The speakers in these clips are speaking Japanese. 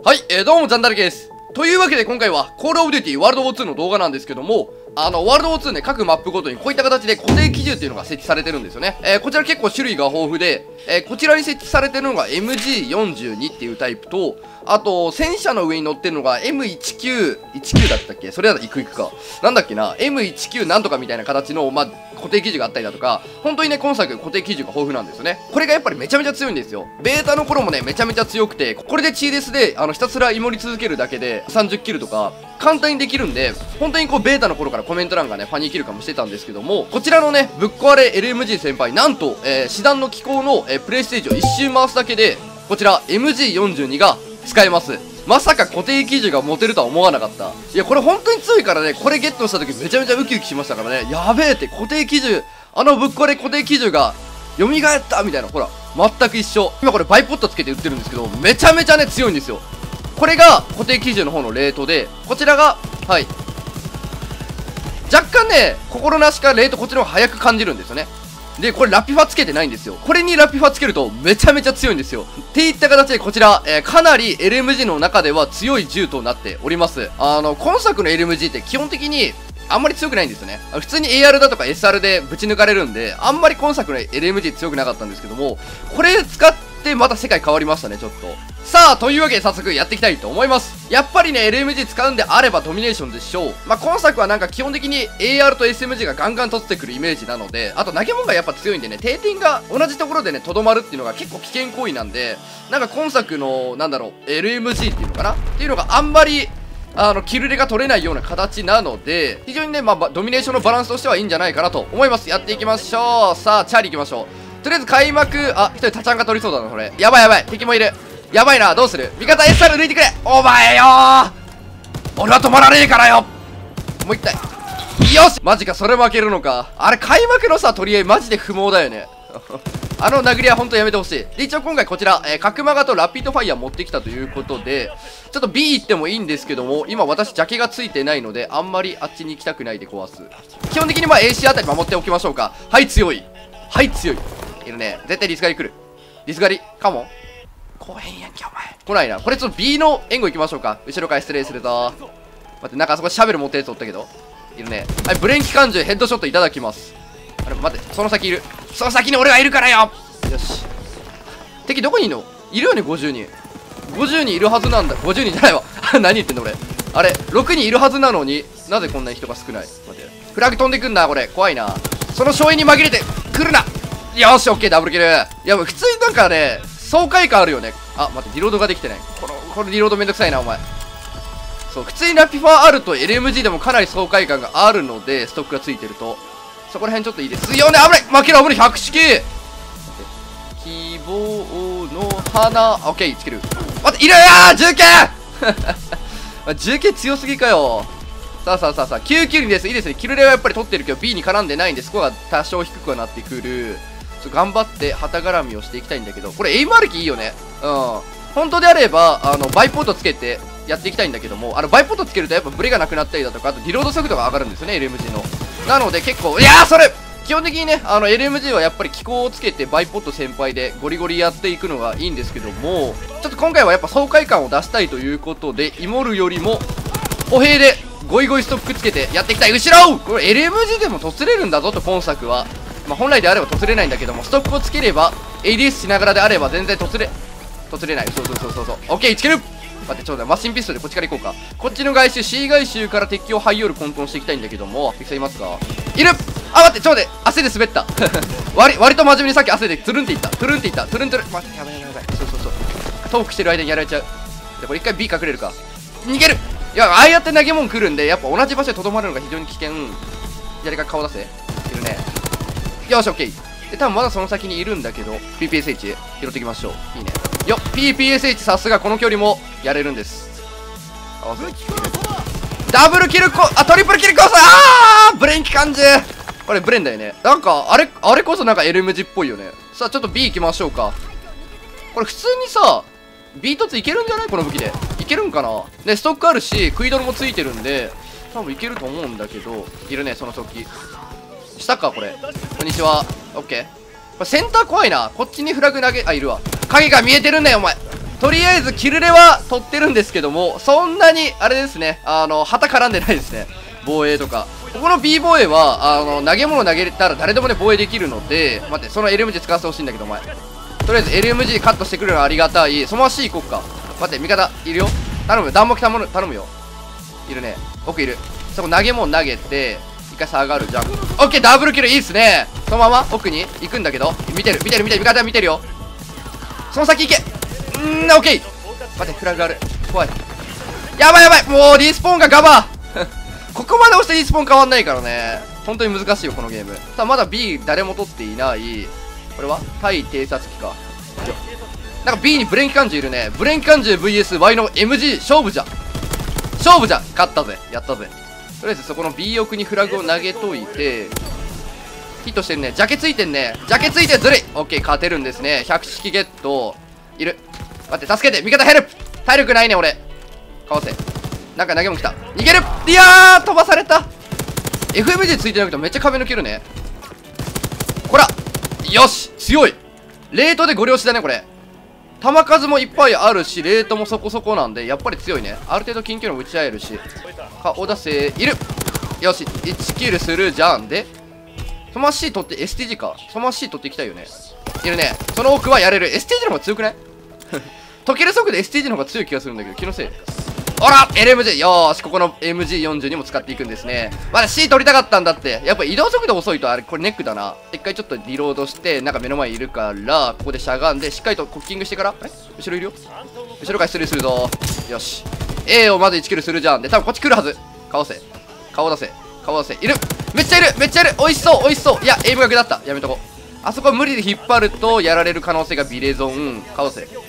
はい、どうも、ジャンダルケです。というわけで今回は、コールオブデューティーワールドウォー2の動画なんですけども、ワールドウォー2ね、各マップごとにこういった形で固定機銃っていうのが設置されてるんですよね。こちら結構種類が豊富で、こちらに設置されてるのが MG42 っていうタイプと、あと、戦車の上に乗ってるのが M19 だったっけそれだと行くか。なんだっけな ?M19 なんとかみたいな形の、固定機銃があったりだとか、本当にね、今作固定機銃が豊富なんですよね。これがやっぱりめちゃめちゃ強いんですよ。ベータの頃もね、めちゃめちゃ強くて、これでチーデスで、ひたすらイモり続けるだけで30キルとか、簡単にできるんで、本当にこう、ベータの頃からコメント欄がね、ファニーキルかもしてたんですけども、こちらのね、ぶっ壊れ LMG 先輩、なんと、師団の機構の、プレイステージを一周回すだけで、こちら MG42 が使えます。まさか固定機銃が持てるとは思わなかった。いや、これ本当に強いからね、これゲットした時めちゃめちゃウキウキしましたからね、やべえって固定機銃、ぶっ壊れ固定機銃が蘇ったみたいな、ほら、全く一緒。今これバイポットつけて売ってるんですけど、めちゃめちゃね、強いんですよ。これが固定機銃の方のレートで、こちらが、はい。若干ね、心なしかレートこっちの方が早く感じるんですよね。で、これラピファつけてないんですよ。これにラピファつけるとめちゃめちゃ強いんですよ。っていった形でこちら、かなり LMG の中では強い銃となっております。今作の LMG って基本的にあんまり強くないんですよね。普通に AR だとか SR でぶち抜かれるんで、あんまり今作の LMG 強くなかったんですけども、これ使ってまた世界変わりましたね、ちょっと。さあ、というわけで早速やっていきたいと思います。やっぱりね、LMG 使うんであればドミネーションでしょう。今作はなんか基本的に AR と SMG がガンガン取ってくるイメージなので、あと投げ物がやっぱ強いんでね、定点が同じところでね、とどまるっていうのが結構危険行為なんで、なんか今作の、LMG っていうのかなっていうのがあんまり、キルレが取れないような形なので、非常にね、ドミネーションのバランスとしてはいいんじゃないかなと思います。やっていきましょう。さあ、チャーリー行きましょう。とりあえず開幕、一人タチャンが取りそうだな、これ。やばいやばい、敵もいる。やばいな、どうする？味方 SR 抜いてくれ！お前よー！俺は止まらねえからよ！もう一体。よし！マジか、それ負けるのか。あれ、開幕のさ、取り合いマジで不毛だよね。殴りはほんとやめてほしい。で、一応今回こちら、角マガとラピッドファイヤー持ってきたということで、ちょっと B 行ってもいいんですけども、今私ジャケがついてないので、あんまりあっちに行きたくないで壊す。基本的にAC あたり守っておきましょうか。はい、強い。はい、強い。いるね。絶対リスガリ来る。リスガリかも来へんやんけ、お前。来ないな。これちょっと B の援護行きましょうか。後ろから失礼するぞ。待って、なんかあそこシャベル持ってるやつおったけど。いるね。はい、ブレン機関銃ヘッドショットいただきます。あれ、待って、その先いる。その先に俺がいるからよ。よし。敵どこにいるの？いるよね、50人。50人いるはずなんだ。50人じゃないわ。何言ってんの俺。あれ、6人いるはずなのに、なぜこんなに人が少ない？待って。フラグ飛んでくんだ、これ。怖いな。その勝因に紛れて、来るな！よし、オッケー、ダブルキル。いや、普通になんかね、爽快感あるよね。あ、待って、リロードができてない。これリロードめんどくさいな、お前。そう、普通にラピファあると LMG でもかなり爽快感があるので、ストックがついてると。そこら辺ちょっといいですよね。危ない！負けろ、危ない！百式！希望の花。オッケー、つける。待って、いるー！重慶重慶強すぎかよ。さあ、9キルです。いいですね。キルレはやっぱり取ってるけど、B に絡んでないんで、スコアが多少低くはなってくる。頑張って旗絡みをしていきたいんだけど、これエイム歩きいいよね。うん。本当であれば、バイポットつけてやっていきたいんだけども、バイポットつけるとやっぱブレがなくなったりだとか、あとリロード速度が上がるんですよね、LMG の。なので結構、いやーそれ基本的にね、LMG はやっぱり機構をつけてバイポット先輩でゴリゴリやっていくのがいいんですけども、ちょっと今回はやっぱ爽快感を出したいということで、イモルよりも、歩兵でゴイゴイストックつけてやっていきたい。後ろこれ LMG でも突れるんだぞと、今作は。本来であれば突れないんだけども、ストックをつければ ADS しながらであれば全然突れない。そう。オッケー、つける。待って、ちょうだい。マシンピストルでこっちから行こうか。こっちの外周 C 外周から敵をハイヨール混沌していきたいんだけども、敵さんいますか？いる。あ、待って、ちょうだい。汗で滑った割と真面目にさっき汗でトゥルンっていった。トゥルン待って、やばい。そうトークしてる間にやられちゃう。で、これ一回 B 隠れるか。逃げる。いや、ああやって投げ物来るんで、やっぱ同じ場所でとどまるのが非常に危険。左から顔出せ。いるね。よし、オッケー。で、多分まだその先にいるんだけど、PPSH 拾っていきましょう。いいね。よっ、PPSH さすがこの距離もやれるんです。合わせ。ダブルキルトリプルキルコース。ブレン機関銃。これブレンだよね。なんか、あれこそなんか LMG っぽいよね。さあ、ちょっと B 行きましょうか。これ普通にさ、B 突いけるんじゃない？この武器で。いけるんかな？で、ストックあるし、食い泥もついてるんで、多分いけると思うんだけど、いるね、その速記。下か、これ。こんにちは。オッケー。これセンター怖いな。こっちにフラグ投げ、いるわ。影が見えてるんだよ、お前。 とりあえずキルレは取ってるんですけども、そんなにあれですね、旗絡んでないですね、防衛とか。ここの B 防衛は投げ物投げたら誰でもね防衛できるので、待って、その LMG 使わせてほしいんだけど、お前とりあえず LMG カットしてくるのはありがたい。そのまま C 行こっか。待って、味方いるよ、頼む、弾幕頼むよ。いるね、奥いる。そこ投げ物投げて一回下がるじゃん。オッケー、ダブルキルいいっすね。そのまま奥に行くんだけど、見てる味方見てるよ。その先行け。オッケー。待って、フラグある、怖い。やばい、もうリスポーンがガバここまで押してリスポーン変わんないからね、本当に難しいよこのゲーム。さあ、まだ B 誰も取っていない。これは対偵察機か。なんか B にブレン機関銃いるね。ブレン機関銃 VSY の MG 勝負じゃん、勝ったぜ、やったぜ。とりあえずそこの B 奥にフラグを投げといて、ヒットしてるね。ジャケついてんね。ずるい。オッケー、勝てるんですね。100式ゲットいる。待って、助けて、味方ヘルプ。体力ないね俺。かわせ、なんか投げも来た。逃げる。いやー、飛ばされた。 FMG ついてなくてめっちゃ壁抜けるね。こら、よし、強い。レートでご了承だねこれ。弾数もいっぱいあるし、レートもそこそこなんでやっぱり強いね。ある程度近距離も打ち合えるし。顔出せ、いる。よし、1キルするじゃん。でそのまま C 取って STG か。そのまま C 取っていきたいよね。いるね。その奥はやれる。 STG の方が強くない溶ける速度 STG の方が強い気がするんだけど、気のせい。ほら LMG、 よーし、ここの MG40 にも使っていくんですね。まだ C 取りたかったんだって。やっぱ移動速度遅いとあれ、これネックだな。一回ちょっとリロードして、なんか目の前にいるからここでしゃがんでしっかりとコッキングしてから、後ろいるよ。後ろから失礼するぞ。よし、 A をまず1キルするじゃん。で多分こっち来るはず。顔出せ、いる。めっちゃいる。美味しそう。いや、エイム額だった。やめとこう。あそこ無理で引っ張るとやられる可能性がビレゾン。顔出せ。よし、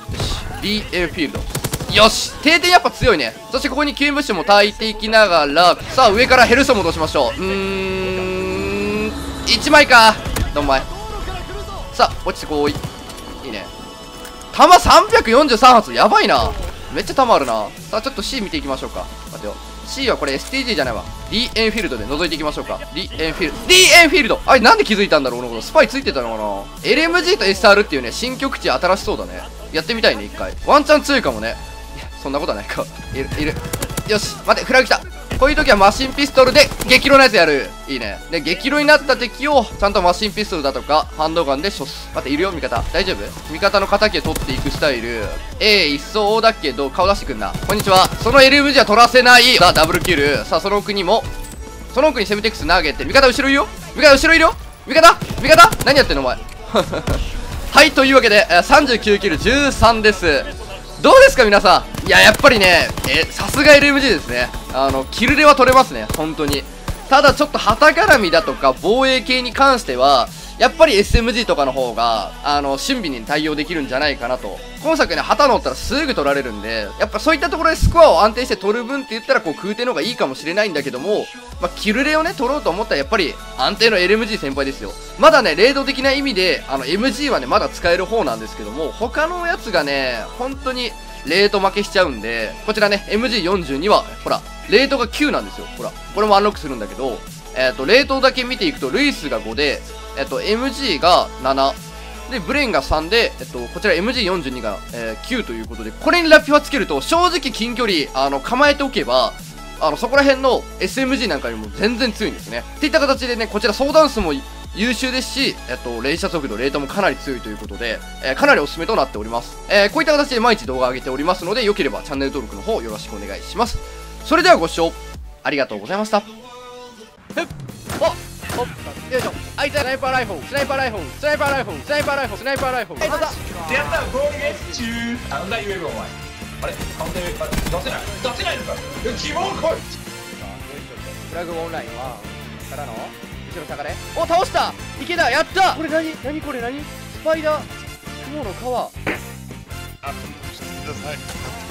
B エフィールド。よし、定点やっぱ強いね。そしてここに救物資も焚いていきながら、さあ上からヘルスを戻しましょう。1枚か。どんまい。さあ落ちてこい。いいね。弾343発、やばいな。めっちゃ弾あるな。さあちょっと C 見ていきましょうか。待てよ、 C はこれ STG じゃないわ。 D エンフィールドで覗いていきましょうか。 D エンフィールド、あれなんで気づいたんだろう。俺のことスパイついてたのかな。 LMG と SR っていうね新局地新しそうだね。やってみたいね一回。ワンチャン強いかもね。いやそんなことはないか。いる。よし、待て、フラグ来た。こういう時はマシンピストルで激露のやつやる。いいね。で激露になった敵をちゃんとマシンピストルだとかハンドガンで処す。待って、いるよ味方。大丈夫？味方の敵を取っていくスタイル。一層だけど顔出してくんな。こんにちは。その LMG は取らせない。さあダブルキル。さあその奥にも、その奥にセムテックス投げて、味方後ろいるよ。味方何やってんのお前はい、というわけで39キル13です。どうですか皆さん。いや、やっぱりね、さすが LMG ですね。キルレは取れますね本当に。ただちょっと旗絡みだとか防衛系に関してはやっぱり SMG とかの方が俊敏に対応できるんじゃないかなと。今作ね、旗乗ったらすぐ取られるんで、やっぱそういったところでスコアを安定して取る分って言ったらこう空挺の方がいいかもしれないんだけども、キルレをね取ろうと思ったらやっぱり安定の LMG 先輩ですよ。まだねレード的な意味でMG はねまだ使える方なんですけども、他のやつがね本当にレート負けしちゃうんで、こちらね MG42 はほらレートが9なんですよ。ほらこれもアンロックするんだけど、レートだけ見ていくとルイスが5で、MG が7で、ブレインが3で、こちら MG42 が、9ということで、これにラピュアつけると正直近距離構えておけばそこら辺の SMG なんかよりも全然強いんですね。っていった形でね、こちら相談数も優秀ですし、連射速度、レートもかなり強いということで、かなりおすすめとなっております。こういった形で毎日動画を上げておりますので、よければチャンネル登録の方よろしくお願いします。それではご視聴ありがとうございました。よいしょ。あいつはスナイパーライフルってやったらゴールゲッチュー。なんだ言えるお前。あれ完全に出せないのか。希望来い。 フラグオンラインはからの後ろ下がれ。お、倒した。池田やった。これ何これ何？スパイダー雲の皮。あ、してください。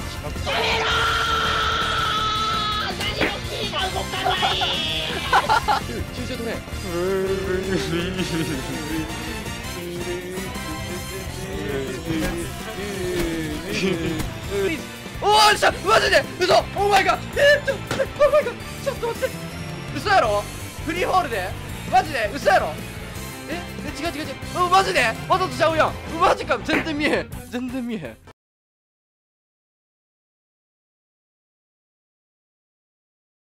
動かない抽象とねおーしゃ、マジで嘘。オーマイガー、ちょっと待って、嘘やろ。フリーホールでマジで嘘やろ。違うマジでわざとちゃうやん。マジか。全然見えへん